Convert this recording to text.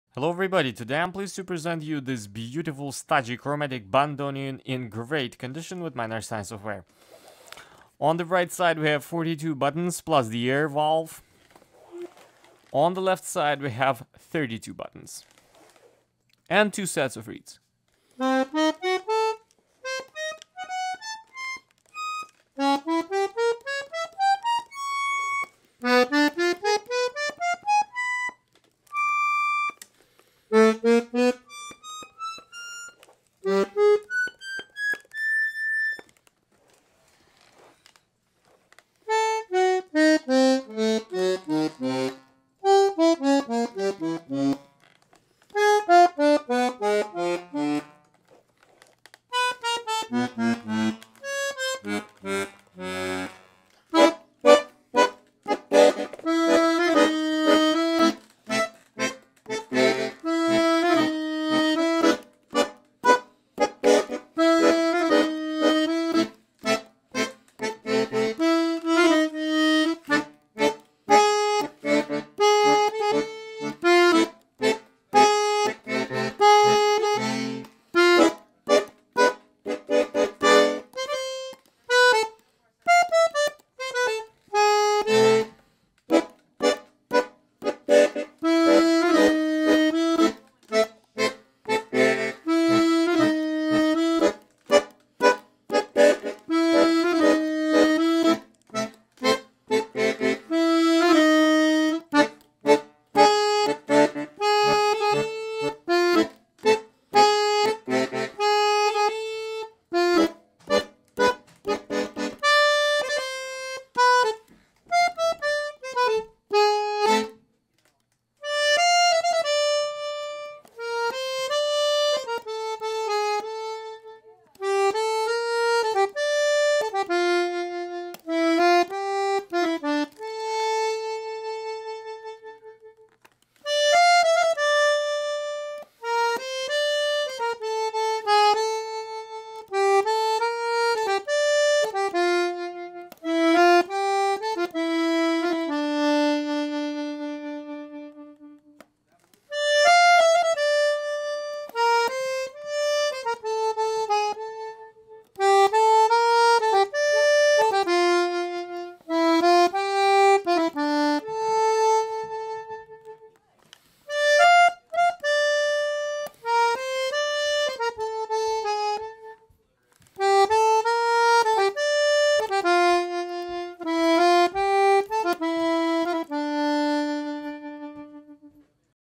Hello everybody, today I'm pleased to present you this beautiful Stagi chromatic bandoneon in great condition with my Argentine software. On the right side we have 42 buttons plus the air valve. On the left side we have 32 buttons. And 2 sets of reeds.